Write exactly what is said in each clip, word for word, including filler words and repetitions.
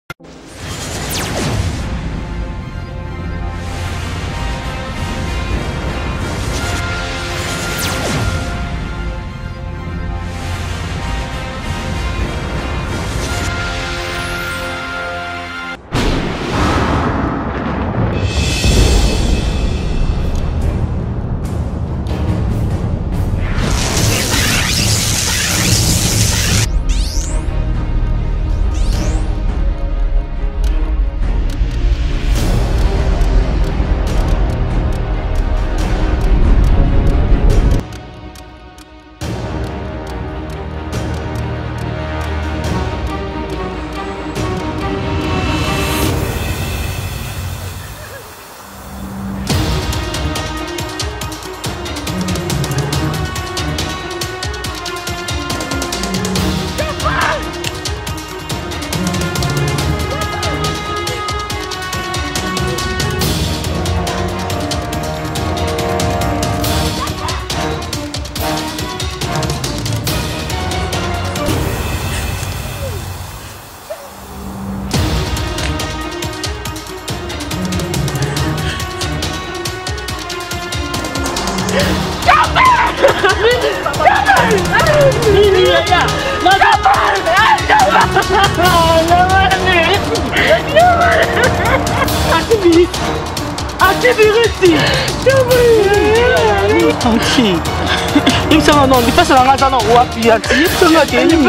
Il se non, il passe la main dans le wapi, il se met à il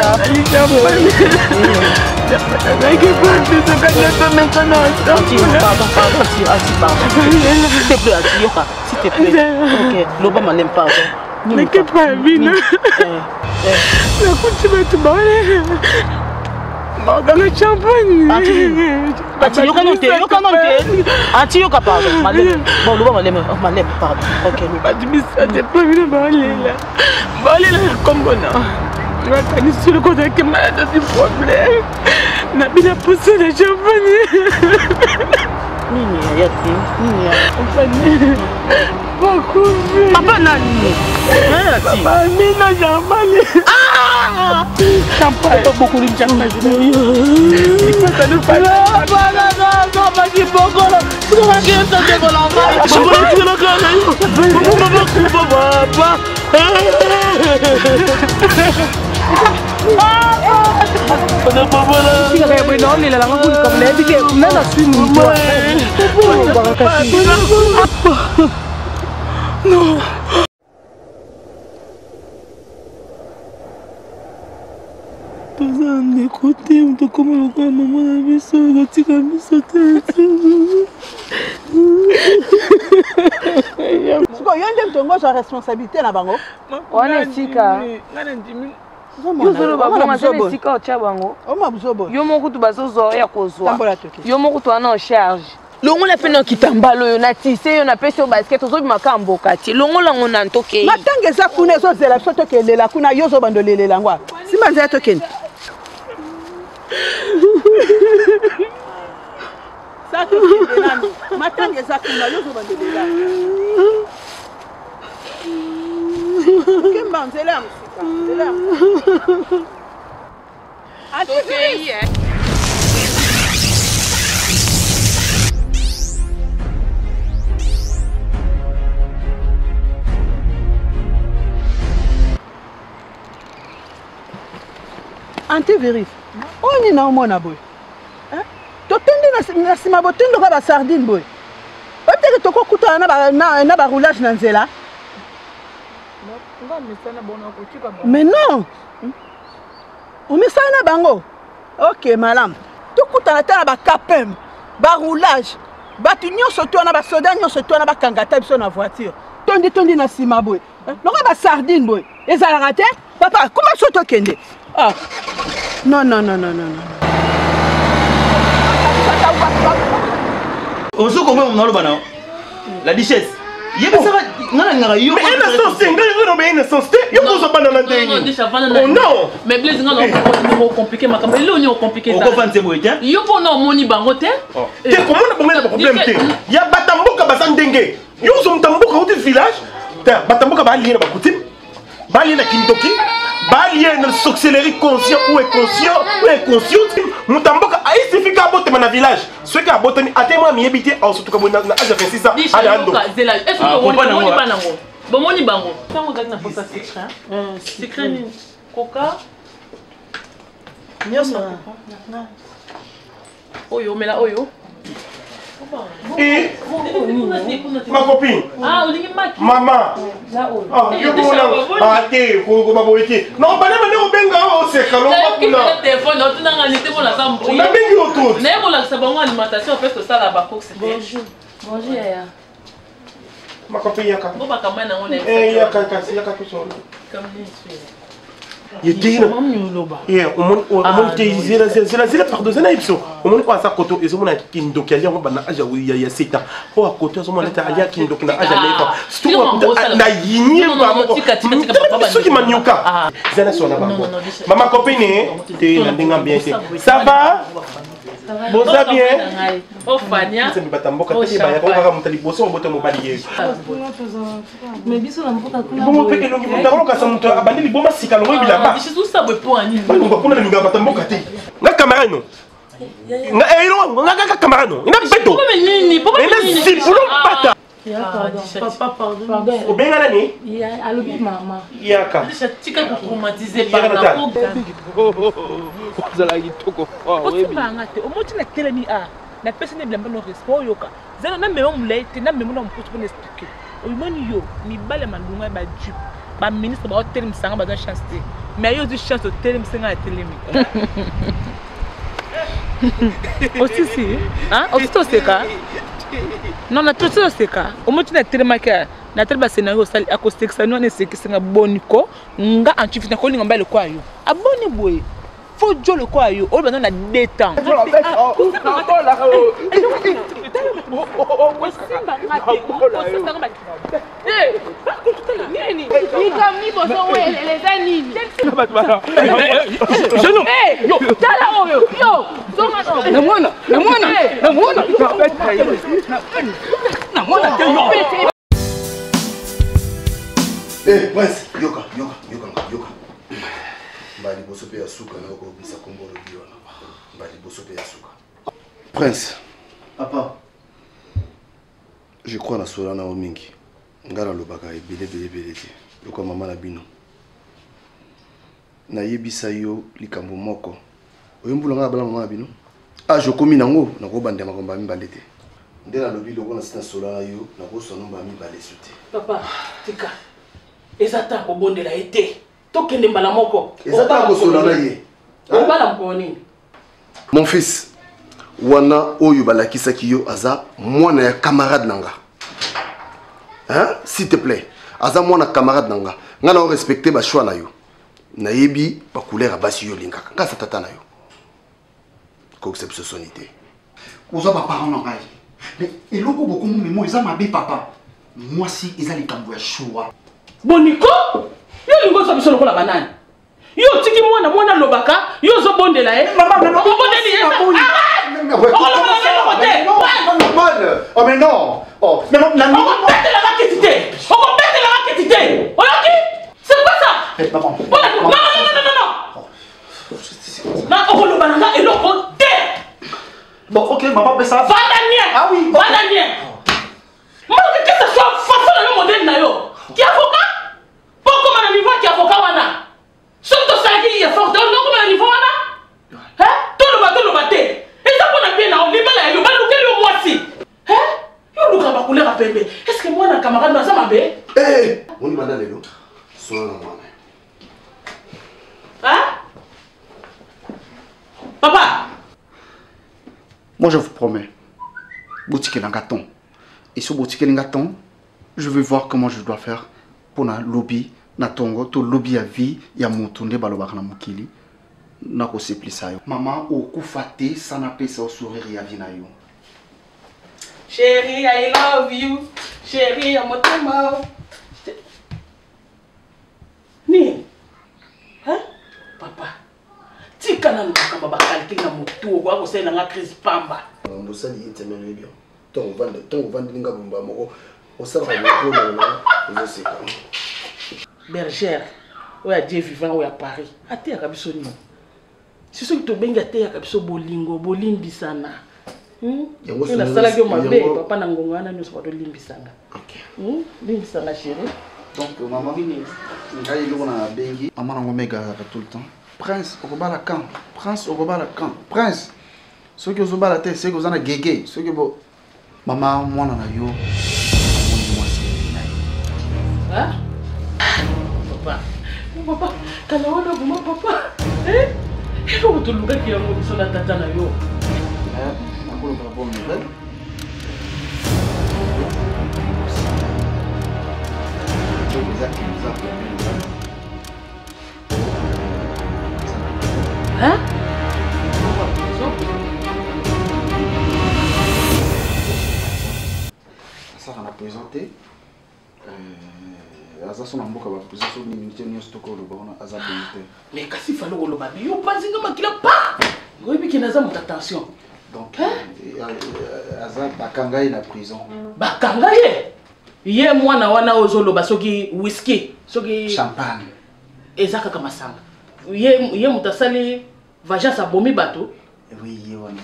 pardon, pardon, s'il te plaît, s'il te plaît, ok, l'Oba m'en aime pas. Mais qu'est-ce que tu as vu, non? Tu vas te barrer. Dans le champagne. Anti, yo kanon te, yo kanon te. Anti, yo ka pardon. Malem. Bon, l'Oba m'en aime, malem, pardon. Ok. Pas de mystère, j'ai pas vu le barrer là. Barrer là, comme bon. Tu vas tenir sur le côté que malade du problème. N'a bien poussé le champagne. Nini, yati, nini, champagne. Beaucoup. Papa nani. Papa, Nina champagne. Ah! Champagne, pas beaucoup de champagne. Il faut que nous fassions. Non, non, non, non, pas du beaucoup là. Tu vas rien tenter pour l'envoi. Je vais tirer le cœur. Papa, papa. Non. Écoutez, on te comment le maman a mis ça, la petite a mis sa tête. Tu vois, il y a un peu de responsabilité là-bas. On est sika. Yo zolo ba mama tene sika o tia bango. O mabuzobo. Yo moko tu bazozo ya kozwa. Yo moko tu ana en charge. Longo la pena kitambalo yo na tise yo na pese yo basket ozo bimaka mboka ti. Longo lango na ntoke. Matange za kuna zo zela soto kelela kuna yo zo bandolele langwa. Simba za tokeni. Ça te fait de l'année. Matin des actions, yo zo bandolela. Kemba nzela msika. Nzela. Ati hein. Ante vérifie. On est dans mon aboy. Hein? Tu tends na sima botindo ka ba sardine boy. Peut-être que tu kokuta na ba na ba roulage na nzela. Mais non. On met ça na bango. OK, madame. Tu kokuta na ta ba capem, ba roulage. Ba tu nyonso to na ba soda nyonso to na ba kangata biso na voiture. Tondi tondi na sima boy. Non ba sardine boy. Ezala raté? Papa, comment ça to kende? Ah. Non, non, non, non, non, non. On se comprend, on a le banane. La duchesse. Il y a ça. Non, non, non. Mais innocence, c'est mais innocence. Il faut se banane dans oh non. Mais Blaise, non, non, compliqué. Ma caméra, il est compliqué. On comprend c'est bon, tiens. Il y a pas non moni bangote. T'es comment on a pas problème t'es. Il y a batamboka basandengue. Yo sommes tamboka au village. T'es batamboka ba lié na bakoutim. Ba lié na kintoki. Balien de sorcellerie conscient ou inconscient ou inconscient. Mutamboka aïe dans le village. Ceux qui ont botani, attends-moi, mi habité en surtout comme na âge de vingt-six ans. Est-ce que on va on va nango? Bon on y bango. Ça on gagne na posa secret. Euh secret ni coca. Nyosa. Oyo mais là oyo. Et ma copine. Ah, on dit ma maman. Ah, je vous ah, t'es, vous m'avez été. Non, pas les manières benga au sec, alors pas pour là. Téléphone, on a un été pour la chambre. On a bengi autour. Mais pour la savon alimentation, en fait, c'est ça là-bas. Bonjour. Bonjour, Yaya. Ma copine Yaka. Bon, bah, comment on est. Eh, Yaka, Yaka, tout ça. Comme je suis. Il dit non. Et on monte, on monte, c'est la, c'est la, c'est la pardon, c'est la ipso. On monte quoi ça côté, et on a kindo qui a dit on va na aja où il y a sept ans. Oh à côté, on monte à aja kindo qui na aja nefa. Surtout na yini pas mon. Ceux qui manioka. Zana sur la banque. Maman copine, t'es la dingue bien. Ça va? Bon ça bien. Oh Fania. C'est pas tamboka, t'es pas. On va monter les bossons, on va monter mon balier. Mais biso na mboka kuna. Bon on fait que l'on qui monte alors quand ça monte abandonner les bombes si calme il là. C'est tout ça pour un Ba ngo kuna linga batamboka te. Na camera no. Na elo, na camera no. Ina beto. Pourquoi nini? Pourquoi nini? Ina zipulo pata. Papa, pardon. Pardon. O benga nani? Ya alobi maman. Yaka. Déjà tika ko traumatiser par la peau. Vous allez kitoko. Oh, c'est pas un athée. Au moins, tu n'as tellement mis à. La personne n'est pas non respect. Yoka. Zéro même on l'a été, même on peut pas expliquer. Au moins, yo, mi balle malunga ba dupe. Ba ministre ba hôtel msanga ba dans chance. Mais yo du chance hôtel msanga télé mi. Aussi si, hein? Aussi c'est ça. Non, na tout ça c'est ça. Au moins, tu n'as tellement que na tellement scénario sali acoustique ça non c'est que c'est un boniko nga antifi na ko linga mbale kwa yo. Aboni boy. Faut jouer le quoi yo, on va dans la détente. Eh, Prince, yoka, yoka, yoka, yoka. Mbali bosope ya suka na ko bisa kombolo biwa na ba. Mbali bosope ya suka. Prince. Papa. Je crois na sola na omingi. Ngara lobaka ebele bele bele te. Yoko mama na bino. Na yebisa yo likambo moko. Oyembula nga bala mama na bino. Ah, je komi nango na ko bandema ko mbami balete. Ndela lobi loko na sina sola na yo na ko sono mbami balesute. Papa, tika. Ezata ko bondela été. Tokende mbala moko. Ezata ko sola na ye. Mbala mponi. Mon fils, wana oyo balakisaki yo aza mwana ya camarade nanga. Hein? S'il te plaît, aza mwana camarade nanga. Nga na respecter ba choix na yo. Na yebi ba couleur a basi yo lingaka. Nga sa tata na yo. Ko c'est ce sonité. Oza ba parent na ngai. Mais eloko boko mu memo eza mabe papa. Moi si eza likambo ya choix. Boniko? Yo lingo so biso lokola banani. Yo tiki mwana mwana lobaka, yo zo bondela eh. Maman, maman, bondeli esa. Oh mais non. Oh, mais non, la on va péter la raquette. On va péter la raquette. Oyoki? C'est quoi ça? Eh maman. Non non non non non. Na oko lobananga eloko te. Bon, OK, maman, mais ça. Vandanier. Ah oui, Vandanier. Moi que ça soit façon le modèle na yo. Qui avocat? Pourquoi on a niveau qui avocat wana? Surtout ça qui est fort, donc comment on a niveau wana? Hein? Tout le bateau le bateau. Et ça qu'on a bien là, on est mal là, yo balu quel moi si. Hein? Yo luka ba couleur a pembe. Est-ce que moi na camarade na ça m'a bé? Eh, on y va dans les lots. Sola na mwana. Hein? Papa. Moi je vous promets. Boutique l'angaton. Et sur boutique l'angaton, je vais voir comment je dois faire pour na lobby na tongo to lobby à vie ya mutunde balobaka na mokili na ko seplisa yo. Maman okufate sana pesa au sourire ya vie na yo. Chérie, I love you. Chérie, ya motema. Ni. Hein? Papa. Tika na nokamba bakalki na motu ko akosela na crise pamba. Mbosali itemele bien. Ton vande, ton vande linga bomba moko. On sera au boulot là, je sais pas. Bergère, ou à Dieu vivant ou à Paris. A te ya kabiso ni. Si so to benga te ya kabiso bolingo, bolimbisana. La salle que m'a fait, papa n'a pas nous soit de limbisanga. Ok. Limbisanga chérie. Donc maman, quand il est à Bengi, maman n'a pas tout le temps. Prince, au bas la camp. Prince, au bas la camp. Prince. Ceux qui ont la tête, ceux qui ont la guégué, ceux qui ont maman, moi n'a yo. Hein? Papa, papa, quand on a vu papa, eh? Il faut que tu le qui a monté sur la tata na yo. Eh, on peut le faire bonne nouvelle. Hein? Ça on a présenté. Aza sona mboka ba poser sur l'unité ni stoko lo ba on aza bonité. Mais kasi falo lo ba yo panzinga makila pa. Ngoyibi kinaza mon attention. Donc aza bakanga na prison. Bakanga ye. Ye mwana wana ozolo ba soki whisky, soki champagne. Ezaka kama sanga. Ye ye mutasali vagence abomi bato. Oui, ye wana.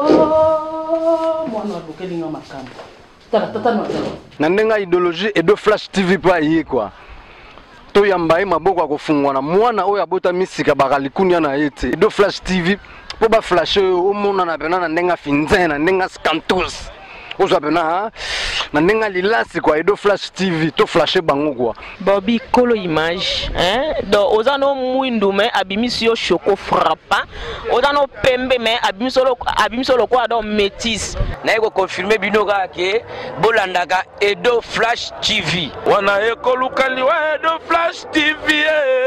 Oh, mwana abokelinga makamba. Nandenga idéologie et de Flash T V pa yé quoi. To yamba maboko akofungwa na mwana oyo abota misika bakalikunya na yete. Do Flash T V po ba flash o mona na bena na ndenga finzena ndenga scantos. Ozo bena na ndenga lilasi quoi Edo Flash T V to flasher bango quoi. Bobby kolo image hein donc ozano mwindu mais abimisio choco frappa ozano pembe mais abimisolo abimisolo quoi donc métis na eko confirmer binoka ke bolandaka Edo Flash T V wana eko lukali wa Edo Flash T V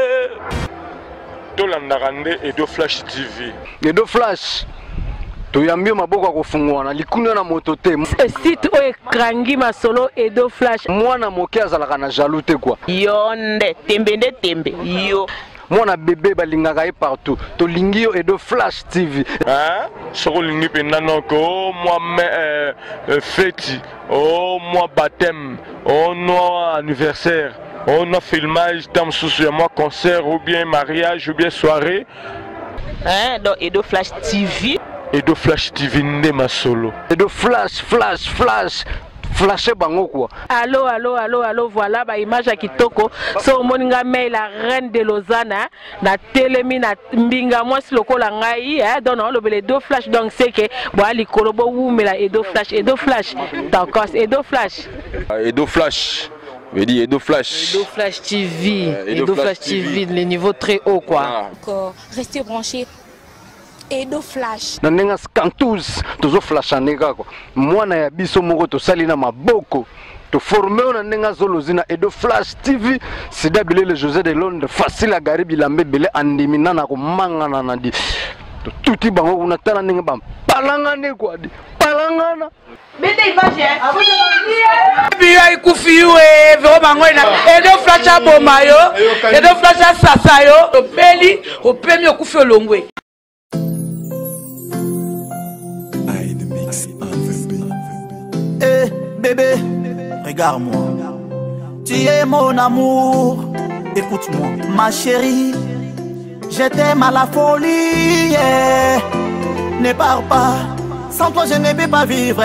tolandaka nde Edo Flash T V Edo Flash toyambio maboko akofungwa na likuna na moto te site o ekrangi masolo Edo Flash mwana moke azalaka na jaloux te quoi yonde tembe nde tembe yo mwana bébé balingaka ye partout to lingio Edo Flash T V hein soko lingi penda noko moi euh, fête oh moi baptême oh non anniversaire oh non filmage tam sous moi concert ou bien mariage ou bien soirée hein donc Edo Flash T V Edo Flash T V nde masolo Edo Flash Flash Flash flasher bango quoi. Allô allô allô allô voilà ba image ya kitoko so moninga mail la reine de Lausanne na telemi na mbinga mwasi lokola ngai eh donc on le Edo Flash donc c'est que bo ali kolobo wumela Edo Flash Edo Flash d'accord Edo Flash Edo Flash veut dire Edo Flash Edo Flash T V euh, Edo, Edo Flash, Flash T V le niveau très haut quoi. Ah. Encore restez branchés Edo Flash. Na nenga scantus tozo flashaneka quoi. Mwana ya biso moko to sali na maboko. To former na nenga zolozina Edo Flash T V. Sida bilele José de Londres facile à garibi lambe bele andimina na ko mangana na di. To tuti bango kuna tana nenga bam. Palangane quoi di. Palangana. Bete image hein. Biya ikufiwe vero bango ina Edo Flash abomayo. Edo Flash sasayo. To beli o premier okufi olongwe. Eh bébé, regarde-moi. Tu es mon amour. Écoute-moi, ma chérie. Je t'aime à la folie. Yeah. Ne pars pas. Sans toi, je ne peux pas vivre.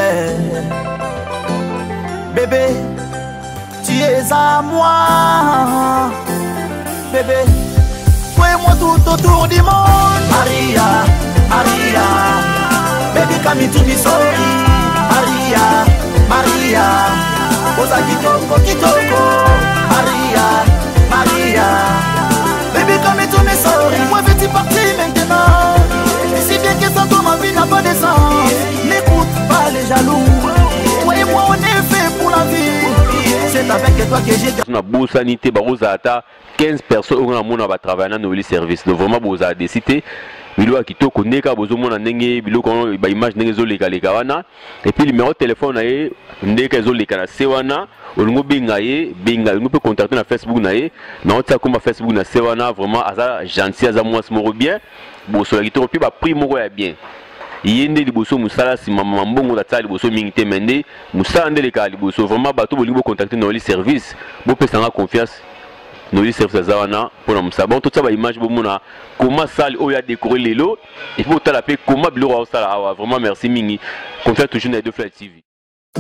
Bébé, tu es à moi. Bébé, fais-moi tout autour du monde. Maria, Maria. Baby, come to me, sorry. Maria, Maria, Osa kitoko, kitoko, Maria, Maria, baby come to me sorry, moi veux-tu partir maintenant? Et si bien que sans toi ma vie n'a pas de sens, n'écoute pas les jaloux, toi et moi on est fait pour la vie, c'est avec toi que j'ai... Na beau sanité, baroza ata quinze personnes au grand monde va travailler dans le service, donc vraiment beau a décidé. Bilo kitoko neka bozo mona ndenge bilo ko ba image ndenge zo leka leka wana et puis numéro de téléphone na ye ndeka zo leka na se wana olingo benga ye benga ngo peut contacter na Facebook na ye na otsa comme Facebook na se wana vraiment aza gentil aza mwasi moko bien boso la kitoko puis ba prix moko ya bien yende liboso musala si mama mbongo da tsali liboso mingi te mende musala ndele ka liboso vraiment bato bolingo contacter na le service bo pesanga confiance Noélie Service Azawana pour nous ça. Bon, tout ça, image, comment ça, il a décoré les lots. Il faut que tu comment il a fait ça. Vraiment, merci, Mingi. Confiance toujours dans les deux Flash T V.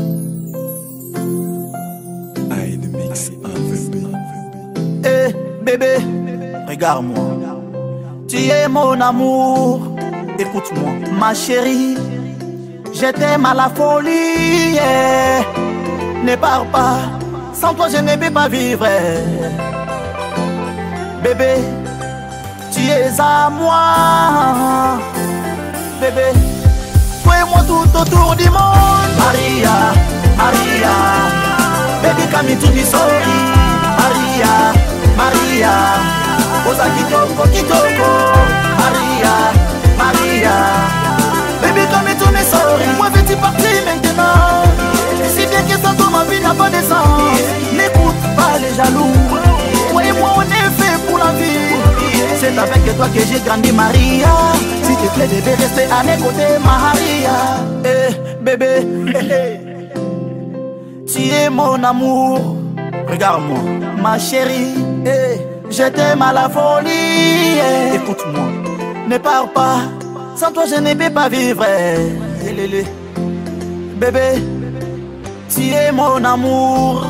Eh bébé, regarde-moi. Tu es mon amour. Écoute-moi, ma chérie. Je t'aime à la folie. Yeah. Ne pars pas. Sans toi, je ne peux pas vivre. Bébé, tu es à moi. Bébé, fais-moi tout autour du monde. Maria, Maria. Baby, come to me, sorry. Maria, Maria. Osa kitoko, kitoko. Maria, Maria. Baby, come to me, sorry. Moi, veux-tu partir maintenant? Si bien que sans toi, ma vie n'a pas de sens. N'écoute pas les jaloux. Toi et moi, on est fait pour la vie. C'est avec toi que j'ai grandi, Maria. S'il te plaît, bébé, rester à mes côtés, Maria. Eh, bébé, eh, eh. Tu es mon amour. Regarde-moi, ma chérie. Eh, je t'aime à la folie. Eh, écoute-moi, ne pars pas. Sans toi, je ne peux pas vivre. Eh, lé, lé. Bébé, tu es mon amour.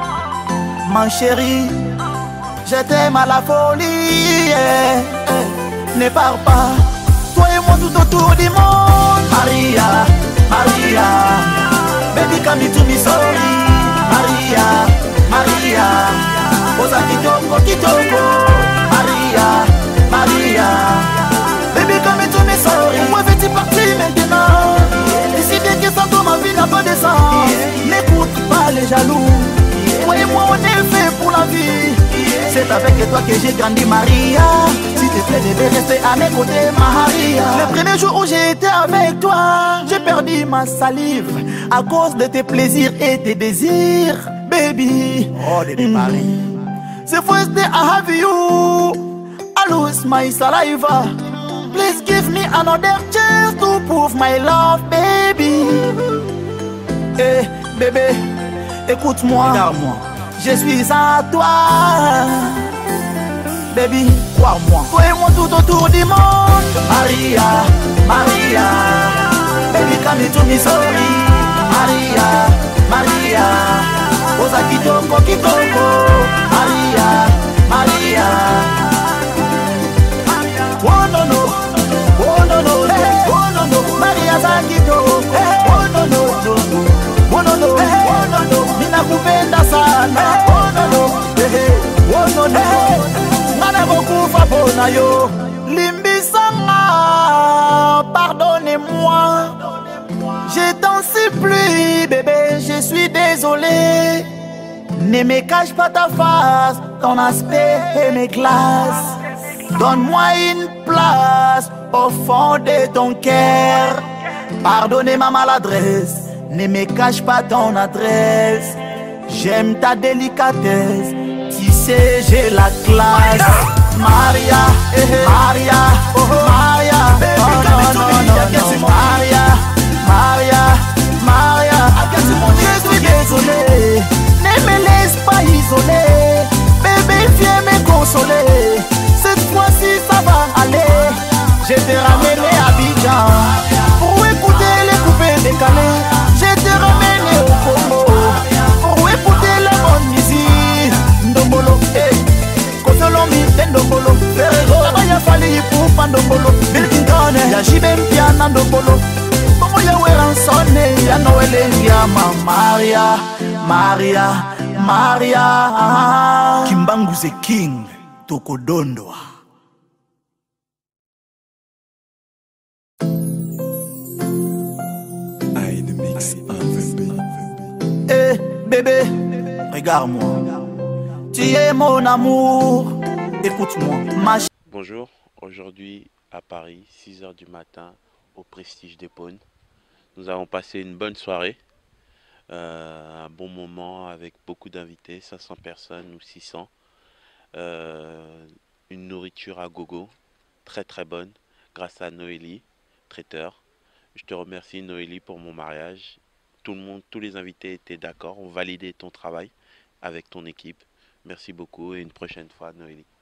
Ma chérie, je t'aime à la folie. Eh, eh, ne pars pas. Toi et moi tout autour du monde. Maria, Maria. Baby, come to me, sorry. Maria, Maria. Osa kitoko, kitoko. Maria, Maria. Baby, come to me, sorry. Moi, veux-tu partir maintenant? D'ici bien que sans toi, ma vie n'a pas de sens. N'écoute pas les jaloux. Toi et moi, on est fait pour la vie. C'est avec toi que j'ai grandi, Maria. S'il te plaît, bébé, rester à mes côtés, Maria. Le premier jour où j'ai été avec toi, j'ai perdu ma salive à cause de tes plaisirs et tes désirs, baby. Oh, de Paris. The first day I have you, I lose my saliva. Please give me another chance to prove my love, baby. Eh, bébé, écoute-moi, regarde-moi. Je suis à toi, baby, crois-moi. Toi et moi tout autour du monde. Maria, Maria. Baby, come to me, sorry. Maria, Maria. Osa kitoko, kitoko. Maria, Maria. Oh no no, oh no no, oh no no. Maria sa kitoko. Oh no no, no no. Oh no no, oh no no. Ninakupenda sana. Oh no no, oh no no. Nana bokufa bona yo. Limbisanga, pardonnez-moi. Je t'en supplie, bébé, je suis désolé. Ne me cache pas ta face, ton aspect et mes glaces. Donne-moi une place au fond de ton cœur. Pardonnez ma maladresse, ne me cache pas ton adresse. J'aime ta délicatesse, tu sais j'ai la classe. Maria, Maria, Maria, oh non, non, non, non, Maria, Maria, Maria, je suis désolé, ne me laisse pas isolé, bébé viens me consoler, cette fois-ci ça va aller, je t'ai ramené à Abidjan, pour écouter les coupés décalés, je t'ai ramené au Congo, pour écouter la bonne musique, Ndombolo, eh. Kosolomi, Ndombolo, Ferrero, Abaya Fali, Poupa, Ndombolo, Bilkingone, Yajibem, Piana, Ndombolo, Bomo Yaweran Sonne, Yanoele, Yama, Maria, Maria, Maria, Kimbangu the King, Tokodondo. Eh, bébé, regarde-moi. Tu es mon amour, écoute-moi, ma chérie. Bonjour, aujourd'hui à Paris, six heures du matin, au Prestige des Pônes. Nous avons passé une bonne soirée, euh, un bon moment avec beaucoup d'invités, cinq cents personnes ou six cents. Euh, une nourriture à gogo, très très bonne, grâce à Noélie, traiteur. Je te remercie Noélie pour mon mariage. Tout le monde, tous les invités étaient d'accord, ont validé ton travail avec ton équipe. Merci beaucoup et une prochaine fois, Noélie.